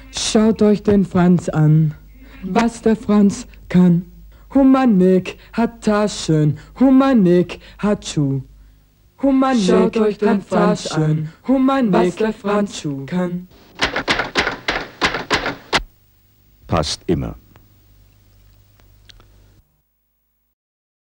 Schaut euch den Franz an, was der Franz kann. Humanik hat Taschen, Humanik hat Schuh. Humanik schaut euch den Franz an, Humanik, was der Franz Schuh kann. Passt immer.